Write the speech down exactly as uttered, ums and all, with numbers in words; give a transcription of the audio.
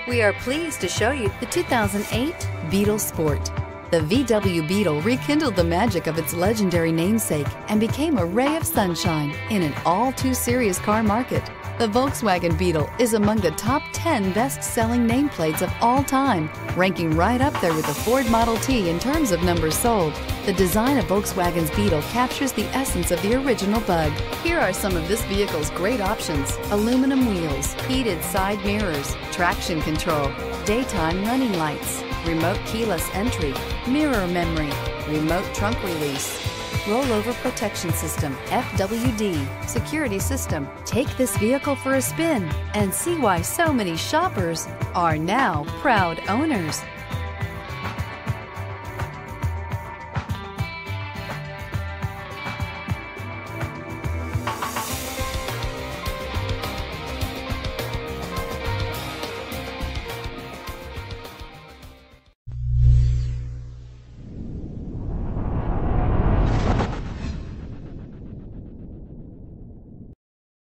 We are pleased to show you the two thousand eight Beetle Sport. The V W Beetle rekindled the magic of its legendary namesake and became a ray of sunshine in an all-too-serious car market. The Volkswagen Beetle is among the top ten best-selling nameplates of all time, ranking right up there with the Ford Model T in terms of numbers sold. The design of Volkswagen's Beetle captures the essence of the original Bug. Here are some of this vehicle's great options: aluminum wheels, heated side mirrors, traction control, daytime running lights, remote keyless entry, mirror memory, remote trunk release, rollover protection system, F W D, security system. Take this vehicle for a spin and see why so many shoppers are now proud owners.